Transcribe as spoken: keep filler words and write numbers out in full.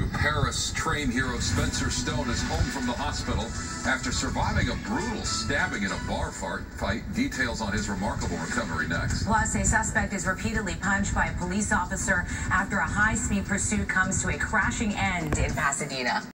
Paris train hero Spencer Stone is home from the hospital after surviving a brutal stabbing in a bar fight. Details on his remarkable recovery next. Plus, a suspect is repeatedly punched by a police officer after a high-speed pursuit comes to a crashing end in Pasadena.